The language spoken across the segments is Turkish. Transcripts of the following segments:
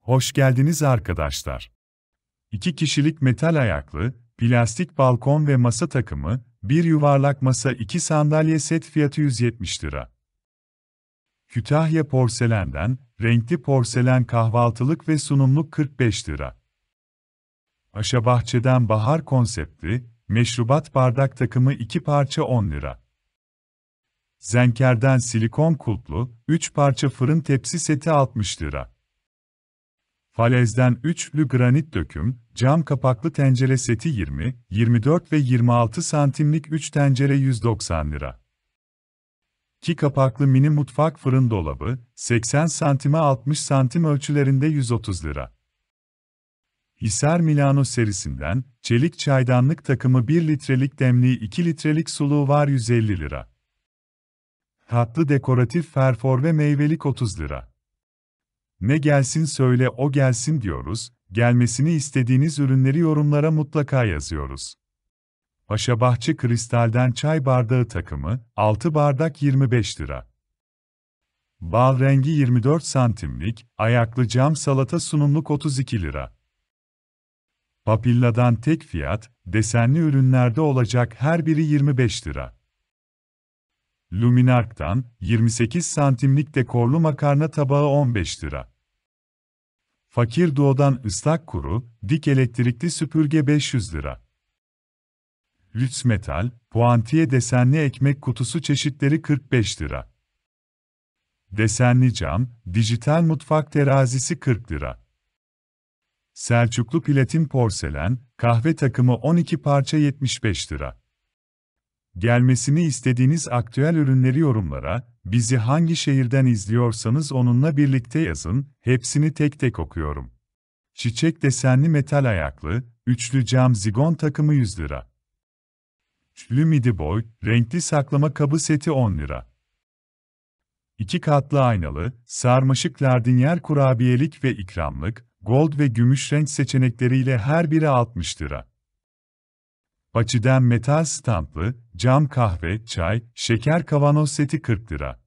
Hoş geldiniz arkadaşlar. 2 kişilik metal ayaklı, plastik balkon ve masa takımı, bir yuvarlak masa 2 sandalye set fiyatı 170 lira. Kütahya Porselen'den, renkli porselen kahvaltılık ve sunumluk 45 lira. Paşabahçe'den bahar konseptli, meşrubat bardak takımı 2 parça 10 lira. Zenker'den silikon kulplu, 3 parça fırın tepsi seti 60 lira. Falez'den üçlü granit döküm, cam kapaklı tencere seti 20, 24 ve 26 santimlik 3 tencere 190 lira. 2 kapaklı mini mutfak fırın dolabı, 80 santime 60 santim ölçülerinde 130 lira. Hisar Milano serisinden, çelik çaydanlık takımı 1 litrelik demliği 2 litrelik suluğu var 150 lira. Tatlı dekoratif ferfor ve meyvelik 30 lira. Ne gelsin söyle o gelsin diyoruz, gelmesini istediğiniz ürünleri yorumlara mutlaka yazıyoruz. Paşabahçe Kristal'den çay bardağı takımı, 6 bardak 25 lira. Bal rengi 24 santimlik, ayaklı cam salata sunumluk 32 lira. Papilla'dan tek fiyat, desenli ürünlerde olacak her biri 25 lira. Luminark'tan, 28 santimlik dekorlu makarna tabağı 15 lira. Fakir Doğu'dan ıslak kuru, dik elektrikli süpürge 500 lira. Lüks metal, puantiye desenli ekmek kutusu çeşitleri 45 lira. Desenli cam, dijital mutfak terazisi 40 lira. Selçuklu platin porselen, kahve takımı 12 parça 75 lira. Gelmesini istediğiniz aktüel ürünleri yorumlara, bizi hangi şehirden izliyorsanız onunla birlikte yazın, hepsini tek tek okuyorum. Çiçek desenli metal ayaklı, üçlü cam zigon takımı 100 lira. Üçlü midi boy, renkli saklama kabı seti 10 lira. 2 katlı aynalı, sarmaşık lardinyer kurabiyelik ve ikramlık, gold ve gümüş renk seçenekleriyle her biri 60 lira. Paçiden metal standlı, cam kahve, çay, şeker kavanoz seti 40 lira.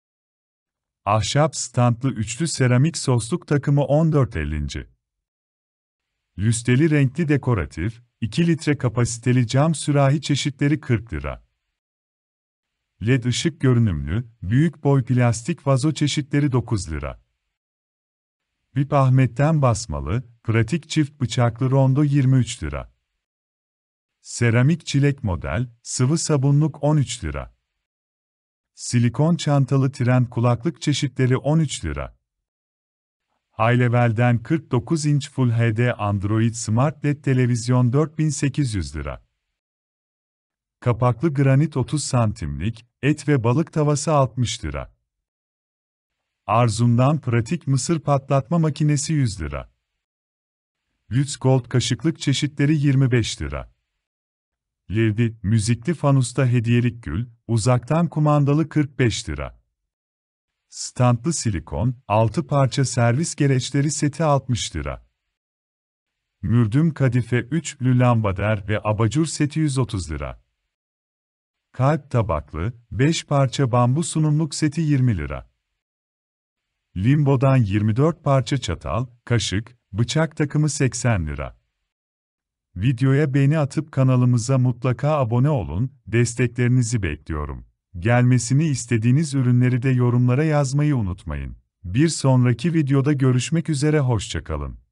Ahşap standlı üçlü seramik sosluk takımı 14,50. Lüsteli renkli dekoratif, 2 litre kapasiteli cam sürahi çeşitleri 40 lira. LED ışık görünümlü, büyük boy plastik vazo çeşitleri 9 lira. VIP Ahmet'ten basmalı, pratik çift bıçaklı rondo 23 lira. Seramik çilek model, sıvı sabunluk 13 lira. Silikon çantalı tren kulaklık çeşitleri 13 lira. Highlevel'den 49 inç Full HD Android Smart LED televizyon 4800 lira. Kapaklı granit 30 santimlik, et ve balık tavası 60 lira. Arzum'dan pratik mısır patlatma makinesi 100 lira. Lüks Gold kaşıklık çeşitleri 25 lira. Levdi, müzikli fanusta hediyelik gül, uzaktan kumandalı 45 lira. Standlı silikon, 6 parça servis gereçleri seti 60 lira. Mürdüm kadife 3'lü lambader ve abajur seti 130 lira. Kalp tabaklı, 5 parça bambu sunumluk seti 20 lira. Limbo'dan 24 parça çatal, kaşık, bıçak takımı 80 lira. Videoya beğeni atıp kanalımıza mutlaka abone olun, desteklerinizi bekliyorum. Gelmesini istediğiniz ürünleri de yorumlara yazmayı unutmayın. Bir sonraki videoda görüşmek üzere, hoşça kalın.